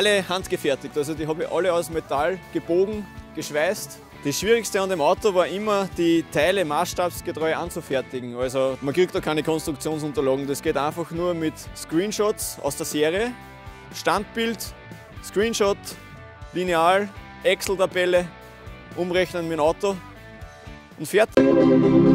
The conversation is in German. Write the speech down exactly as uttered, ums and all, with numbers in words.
alle handgefertigt, also die habe ich alle aus Metall gebogen, geschweißt. Das Schwierigste an dem Auto war immer, die Teile maßstabsgetreu anzufertigen. Also man kriegt da keine Konstruktionsunterlagen, das geht einfach nur mit Screenshots aus der Serie, Standbild, Screenshot, Lineal, Excel-Tabelle, umrechnen mit dem Auto und fertig.